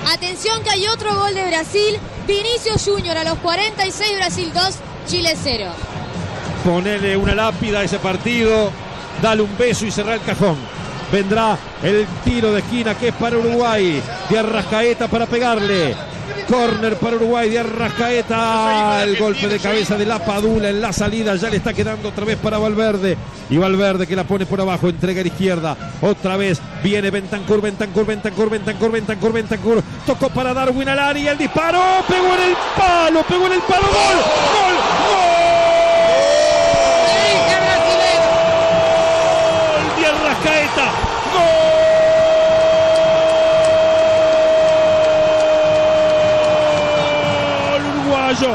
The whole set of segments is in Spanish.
Atención que hay otro gol de Brasil. Vinicius Junior a los 46, Brasil 2, Chile 0. Ponele una lápida a ese partido, dale un beso y cerrá el cajón. Vendrá el tiro de esquina que es para Uruguay, de Arrascaeta para pegarle. Córner para Uruguay de Arrascaeta. El golpe de cabeza de la Padula en la salida. Ya le está quedando otra vez para Valverde. Y Valverde que la pone por abajo. Entrega a la izquierda. Otra vez viene Bentancur. Tocó para Darwin al área. El disparo. Pegó en el palo. ¡Gol! ¡Gol! De Arrascaeta. ¡Gol! Gol.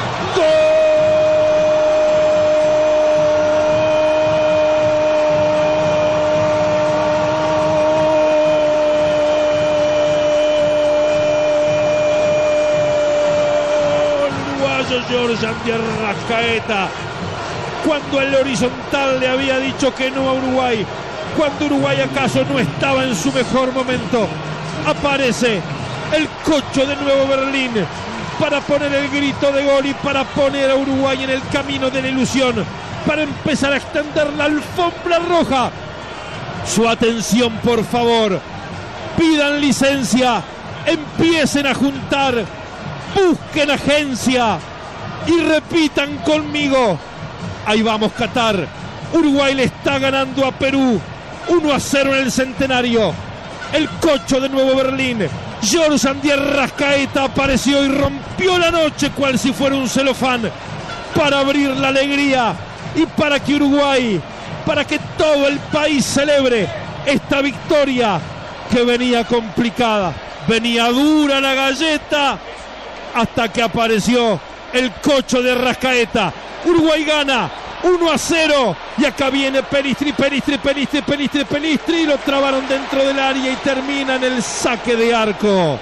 Uruguayo Georgian de Arrascaeta. Cuando el horizontal le había dicho que no a Uruguay, cuando Uruguay acaso no estaba en su mejor momento, aparece el cocho de Nuevo Berlín para poner el grito de gol y para poner a Uruguay en el camino de la ilusión, para empezar a extender la alfombra roja. Su atención, por favor, pidan licencia, empiecen a juntar, busquen agencia y repitan conmigo. Ahí vamos, Qatar. Uruguay le está ganando a Perú 1-0 en el Centenario. El cocho de Nuevo Berlín, Georgian de Arrascaeta, apareció y rompió la noche cual si fuera un celofán para abrir la alegría y para que Uruguay, para que todo el país celebre esta victoria que venía complicada, venía dura la galleta hasta que apareció el cocho de Arrascaeta. Uruguay gana 1-0 y acá viene Pelistri, lo trabaron dentro del área y termina en el saque de arco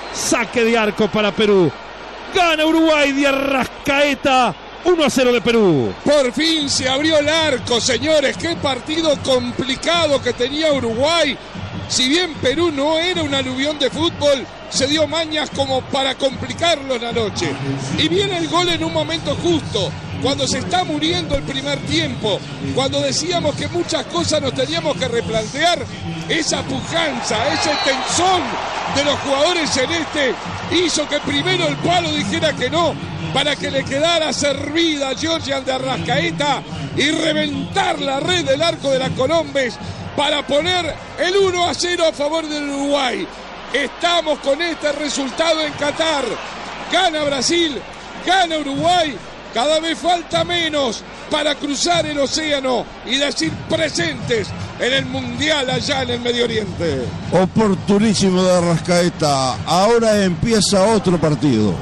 para Perú. Gana Uruguay de Arrascaeta, 1-0 de Perú. Por fin se abrió el arco, señores. Qué partido complicado que tenía Uruguay. Si bien Perú no era un aluvión de fútbol, se dio mañas como para complicarlo en la noche. Y viene el gol en un momento justo, cuando se está muriendo el primer tiempo, cuando decíamos que muchas cosas nos teníamos que replantear. Esa pujanza, ese tensón de los jugadores celestes hizo que primero el palo dijera que no, para que le quedara servida a Georgian de Arrascaeta y reventar la red del arco de la Colombes para poner el 1-0 a favor del Uruguay. Estamos con este resultado en Qatar. Gana Brasil, gana Uruguay. Cada vez falta menos para cruzar el océano y decir presentes en el Mundial allá en el Medio Oriente. Oportunísimo de Arrascaeta. Ahora empieza otro partido.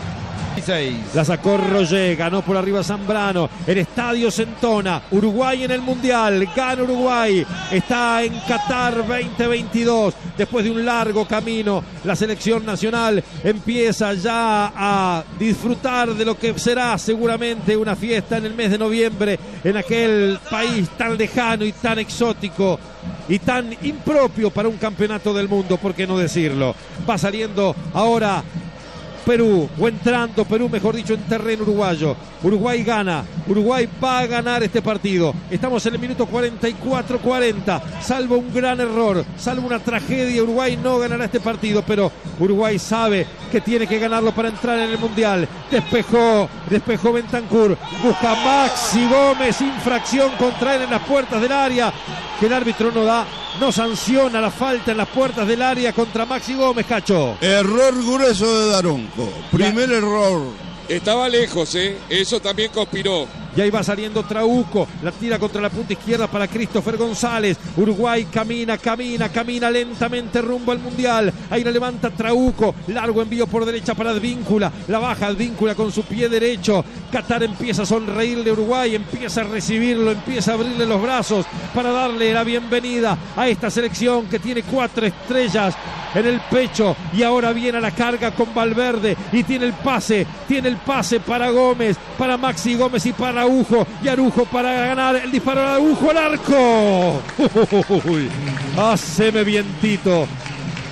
La sacó Roger, ganó por arriba Zambrano, el estadio se entona, Uruguay en el Mundial, gana Uruguay, está en Qatar 2022, después de un largo camino, la selección nacional empieza ya a disfrutar de lo que será seguramente una fiesta en el mes de noviembre, en aquel país tan lejano y tan exótico y tan impropio para un campeonato del mundo, ¿por qué no decirlo? Va saliendo ahora Perú, o entrando Perú, mejor dicho, en terreno uruguayo. Uruguay gana, Uruguay va a ganar este partido. Estamos en el minuto 44-40, salvo un gran error, salvo una tragedia, Uruguay no ganará este partido, pero Uruguay sabe que tiene que ganarlo para entrar en el Mundial. Despejó Bentancur, busca Maxi Gómez, infracción contra él en las puertas del área, que el árbitro no sanciona la falta en las puertas del área contra Maxi Gómez, Cacho. Error grueso de Daronco. Primer error. Estaba lejos, eso también conspiró. Y ahí va saliendo Trauco, la tira contra la punta izquierda para Christopher González. Uruguay camina lentamente rumbo al Mundial. Ahí la levanta Trauco, largo envío por derecha para Advíncula, la baja Advíncula con su pie derecho. Qatar empieza a sonreírle a Uruguay, empieza a recibirlo, empieza a abrirle los brazos para darle la bienvenida a esta selección que tiene 4 estrellas en el pecho y ahora viene a la carga con Valverde y tiene el pase para Gómez, para Maxi Gómez y para Araujo, y Araujo para ganar el disparo de Araujo al arco. Haceme vientito.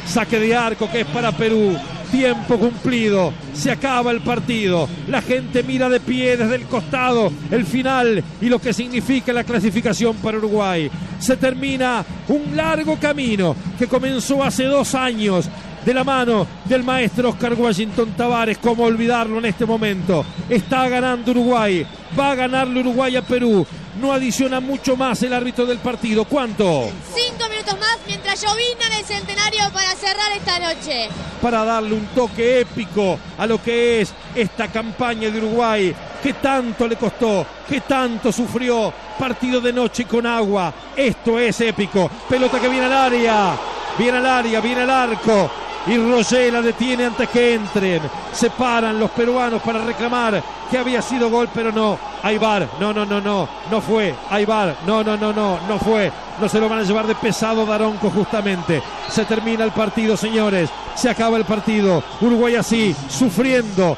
Saque de arco que es para Perú. Tiempo cumplido, se acaba el partido, la gente mira de pie desde el costado el final y lo que significa la clasificación para Uruguay. Se termina un largo camino que comenzó hace 2 años de la mano del maestro Oscar Washington Tabárez. ¿Cómo olvidarlo en este momento? Está ganando Uruguay, va a ganarle Uruguay a Perú. No adiciona mucho más el árbitro del partido. ¿Cuánto? 5 minutos más mientras llovina en el Centenario para cerrar esta noche. Para darle un toque épico a lo que es esta campaña de Uruguay, que tanto le costó, que tanto sufrió. Partido de noche con agua. Esto es épico. Pelota que viene al área. Viene al área, viene al arco. Y Roger la detiene antes que entren. Se paran los peruanos para reclamar que había sido gol, pero no. Hay VAR. No fue. Hay VAR. No fue. No se lo van a llevar de pesado Daronco justamente. Se termina el partido, señores. Se acaba el partido. Uruguay así, sufriendo.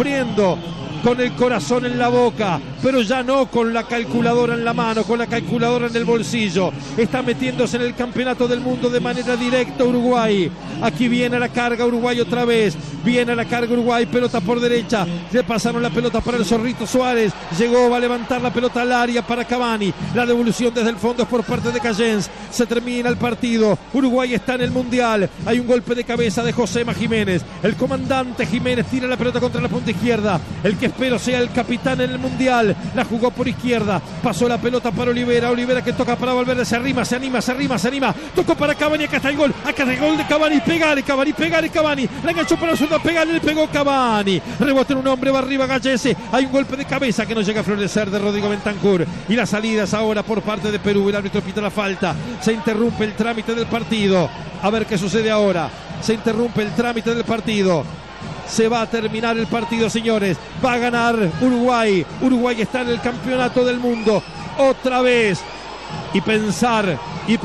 Con el corazón en la boca, pero ya no con la calculadora en la mano, con la calculadora en el bolsillo. Está metiéndose en el campeonato del mundo de manera directa Uruguay. Aquí viene la carga Uruguay otra vez. Viene a la carga Uruguay, pelota por derecha. Le pasaron la pelota para el Zorrito Suárez. Llegó, va a levantar la pelota al área para Cavani. La devolución desde el fondo es por parte de Callens. Se termina el partido. Uruguay está en el Mundial. Hay un golpe de cabeza de Josema Jiménez. El comandante Jiménez tira la pelota contra la punta izquierda. El que espero sea el capitán en el Mundial. La jugó por izquierda. Pasó la pelota para Olivera. Olivera que toca para Valverde. Se anima. Tocó para Cavani. Acá está el gol. De Cavani. Pegale Cavani. La enganchó para el zurdo. Pegale. Le pegó Cavani. Rebota en un hombre. Va arriba Gallese. Hay un golpe de cabeza que no llega a florecer de Rodrigo Bentancur. Y las salidas ahora por parte de Perú. El árbitro pita la falta. Se interrumpe el trámite del partido. A ver qué sucede ahora. Se interrumpe el trámite del partido. Se va a terminar el partido, señores. Va a ganar Uruguay. Uruguay está en el campeonato del mundo otra vez. Y pensar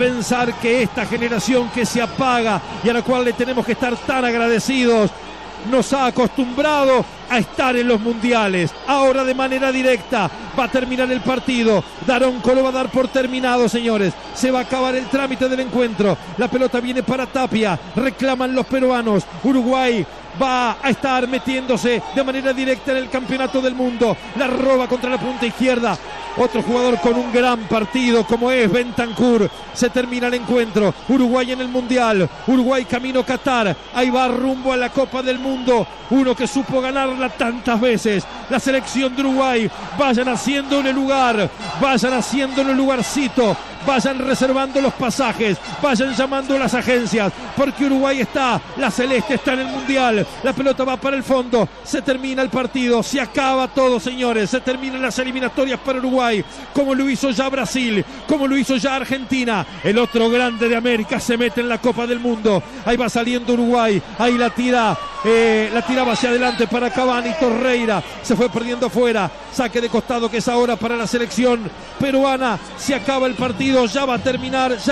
que esta generación que se apaga y a la cual le tenemos que estar tan agradecidos, nos ha acostumbrado a estar en los mundiales. Ahora de manera directa va a terminar el partido. Daronco lo va a dar por terminado, señores. Se va a acabar el trámite del encuentro. La pelota viene para Tapia. Reclaman los peruanos. Uruguay va a estar metiéndose de manera directa en el campeonato del mundo. La roba contra la punta izquierda. Otro jugador con un gran partido como es Bentancur. Se termina el encuentro. Uruguay en el Mundial. Uruguay camino a Qatar. Ahí va rumbo a la Copa del Mundo. Uno que supo ganarla tantas veces. La selección de Uruguay. Vayan haciéndole lugar. Vayan haciéndole lugarcito. Vayan reservando los pasajes. Vayan llamando a las agencias. Porque Uruguay está. La celeste está en el Mundial. La pelota va para el fondo. Se termina el partido. Se acaba todo, señores. Se terminan las eliminatorias para Uruguay. Como lo hizo ya Brasil. Como lo hizo ya Argentina. El otro grande de América se mete en la Copa del Mundo. Ahí va saliendo Uruguay. Ahí la tiraba hacia adelante para Cavani. Torreira se fue perdiendo afuera. Saque de costado que es ahora para la selección peruana. Se acaba el partido. Ya va a terminar. Ya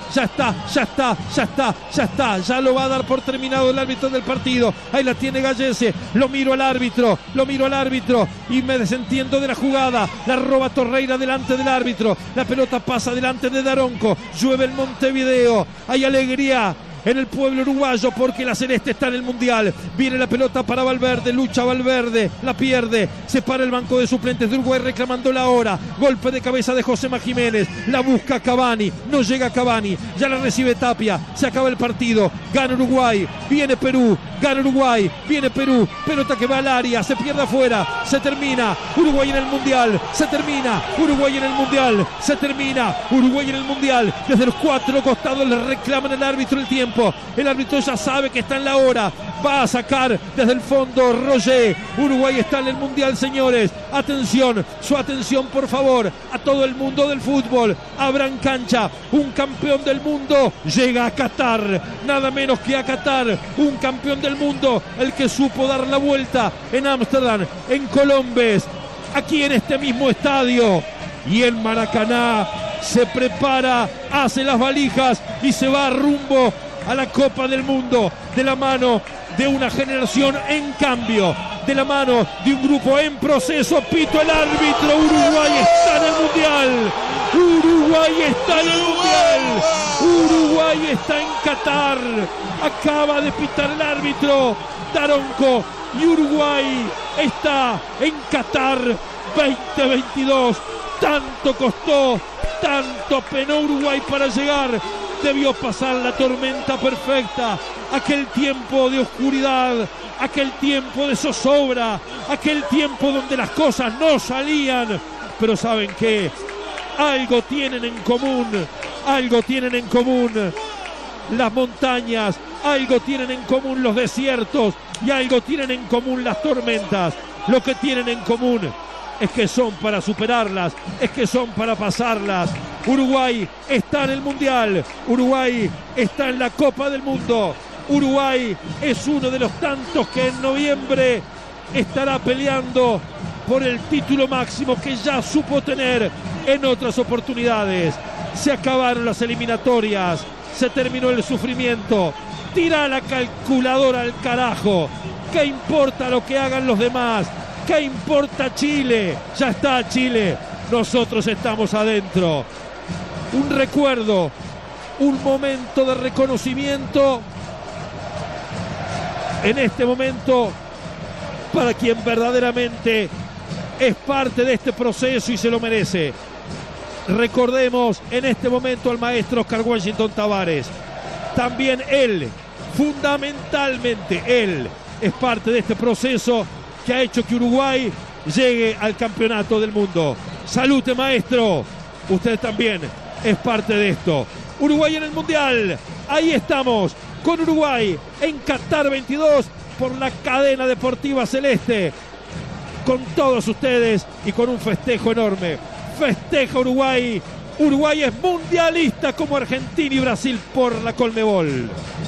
está. Ya lo va a dar por terminado el árbitro del partido. Ahí la tiene Gallese. Lo miro al árbitro y me desentiendo de la jugada. La roba Torreira delante del árbitro. La pelota pasa delante de Daronco. Llueve en Montevideo. Hay alegría en el pueblo uruguayo porque la celeste está en el Mundial. Viene la pelota para Valverde, lucha Valverde, la pierde, se para el banco de suplentes de Uruguay reclamando la hora. Golpe de cabeza de Josema Jiménez, la busca Cavani, no llega Cavani, ya la recibe Tapia. Se acaba el partido, gana Uruguay, viene Perú, gana Uruguay, viene Perú, pelota que va al área, se pierde afuera, se termina, Uruguay en el Mundial, se termina, Uruguay en el Mundial, se termina, Uruguay en el Mundial. Desde los 4 costados le reclaman al árbitro el tiempo. El árbitro ya sabe que está en la hora. Va a sacar desde el fondo Roger. Uruguay está en el Mundial, señores. Atención, su atención por favor a todo el mundo del fútbol. Abran cancha. Un campeón del mundo llega a Qatar. Nada menos que a Qatar. Un campeón del mundo. El que supo dar la vuelta en Ámsterdam, en Colombes, aquí en este mismo estadio. Y en Maracaná se prepara, hace las valijas y se va rumbo a la Copa del Mundo, de la mano de una generación en cambio, de la mano de un grupo en proceso. Pito el árbitro, Uruguay está en el Mundial. Uruguay está en el Mundial. Uruguay está en Qatar. Acaba de pitar el árbitro Daronco. Y Uruguay está en Qatar 2022. Tanto costó, tanto penó Uruguay para llegar. Debió pasar la tormenta perfecta. Aquel tiempo de oscuridad, aquel tiempo de zozobra, aquel tiempo donde las cosas no salían. Pero ¿saben qué? Algo tienen en común. Algo tienen en común las montañas. Algo tienen en común los desiertos. Y algo tienen en común las tormentas. Lo que tienen en común es que son para superarlas, es que son para pasarlas. Uruguay está en el Mundial. Uruguay está en la Copa del Mundo. Uruguay es uno de los tantos que en noviembre estará peleando por el título máximo que ya supo tener en otras oportunidades. Se acabaron las eliminatorias, se terminó el sufrimiento. Tira la calculadora al carajo. ¿Qué importa lo que hagan los demás? ¿Qué importa Chile? Ya está Chile. Nosotros estamos adentro. Un recuerdo, un momento de reconocimiento en este momento para quien verdaderamente es parte de este proceso y se lo merece. Recordemos en este momento al maestro Oscar Washington Tabárez. También él, fundamentalmente él, es parte de este proceso que ha hecho que Uruguay llegue al campeonato del mundo. Salute, maestro. Usted también es parte de esto. Uruguay en el Mundial. Ahí estamos con Uruguay en Qatar 22 por la cadena deportiva celeste. Con todos ustedes y con un festejo enorme. Festeja Uruguay. Uruguay es mundialista como Argentina y Brasil por la Conmebol.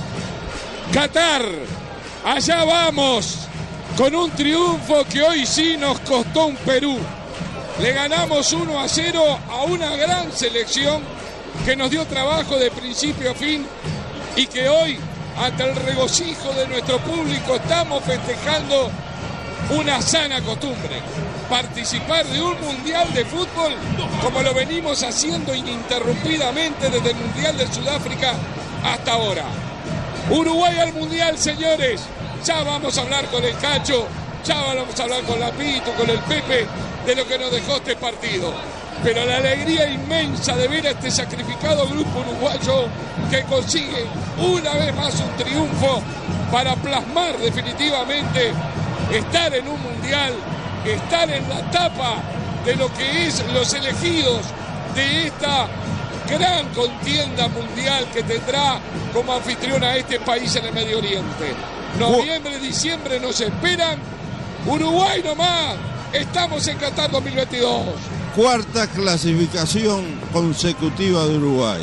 Qatar, allá vamos, con un triunfo que hoy sí nos costó un Perú. Le ganamos 1-0 a una gran selección que nos dio trabajo de principio a fin y que hoy, ante el regocijo de nuestro público, estamos festejando una sana costumbre. Participar de un mundial de fútbol como lo venimos haciendo ininterrumpidamente desde el Mundial de Sudáfrica hasta ahora. Uruguay al mundial, señores. Ya vamos a hablar con el Cacho, ya vamos a hablar con la Pito, con el Pepe, de lo que nos dejó este partido. Pero la alegría inmensa de ver a este sacrificado grupo uruguayo que consigue una vez más un triunfo para plasmar definitivamente estar en un mundial, estar en la tapa de lo que es los elegidos de esta gran contienda mundial que tendrá como anfitriona a este país en el Medio Oriente. Noviembre, diciembre nos esperan. Uruguay nomás. Estamos en Qatar 2022. Cuarta clasificación consecutiva de Uruguay.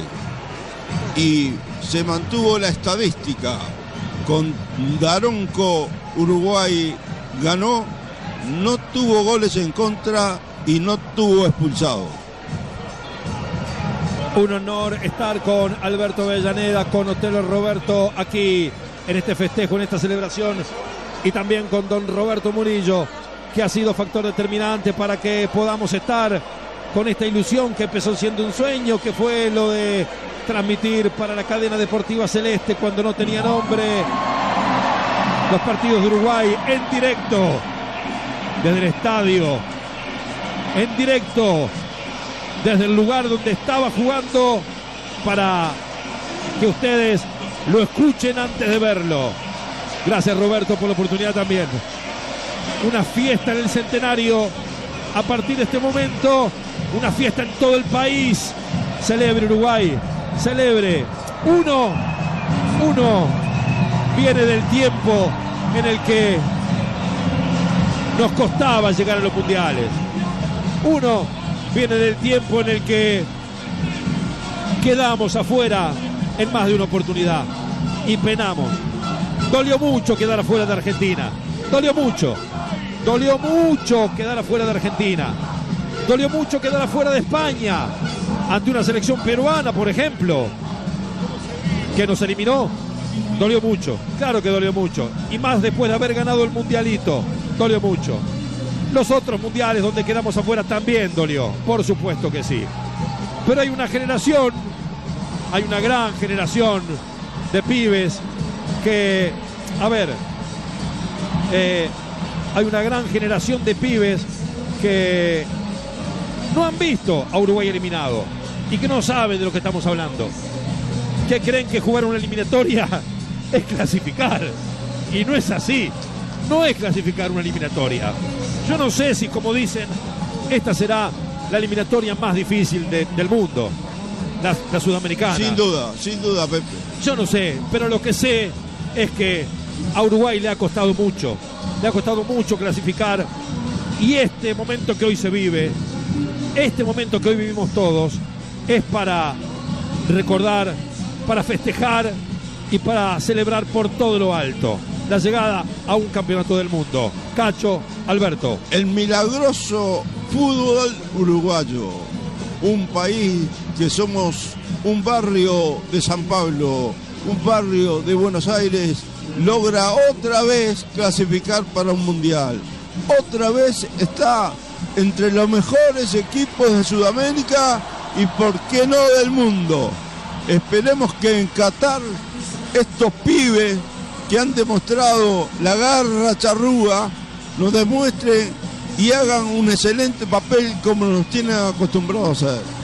Y se mantuvo la estadística. Con Daronco, Uruguay ganó, no tuvo goles en contra y no tuvo expulsado. Un honor estar con Alberto Avellaneda, con Otelo Roberto aquí en este festejo, en esta celebración, y también con don Roberto Murillo, que ha sido factor determinante para que podamos estar con esta ilusión que empezó siendo un sueño, que fue lo de transmitir para la cadena deportiva celeste cuando no tenía nombre los partidos de Uruguay en directo desde el estadio, en directo desde el lugar donde estaba jugando, para que ustedes lo escuchen antes de verlo. Gracias, Roberto, por la oportunidad también. Una fiesta en el centenario a partir de este momento, una fiesta en todo el país. Celebre Uruguay, celebre. Uno viene del tiempo en el que nos costaba llegar a los mundiales. Uno viene del tiempo en el que quedamos afuera en más de una oportunidad y penamos. Dolió mucho quedar afuera de Argentina. Dolió mucho quedar afuera de Argentina. Dolió mucho quedar afuera de España ante una selección peruana, por ejemplo, que nos eliminó. Dolió mucho, claro que dolió mucho. Y más después de haber ganado el mundialito, dolió mucho. Los otros mundiales donde quedamos afuera también dolió, por supuesto que sí. Pero hay una generación, hay una gran generación de pibes que, a ver, hay una gran generación de pibes que no han visto a Uruguay eliminado y que no saben de lo que estamos hablando, que creen que jugar una eliminatoria es clasificar, y no es así. No es clasificar una eliminatoria. Yo no sé si, como dicen, esta será la eliminatoria más difícil del mundo, la sudamericana. Sin duda, Pepe. Yo no sé, pero lo que sé es que a Uruguay le ha costado mucho clasificar, y este momento que hoy se vive, este momento que hoy vivimos todos, es para recordar, para festejar y para celebrar por todo lo alto la llegada a un campeonato del mundo. Cacho, Alberto. El milagroso fútbol uruguayo, un país que somos un barrio de San Pablo, un barrio de Buenos Aires, logra otra vez clasificar para un mundial. Otra vez está entre los mejores equipos de Sudamérica y, por qué no, del mundo. Esperemos que en Qatar estos pibes que han demostrado la garra charrúa nos demuestren y hagan un excelente papel como nos tienen acostumbrados a hacer.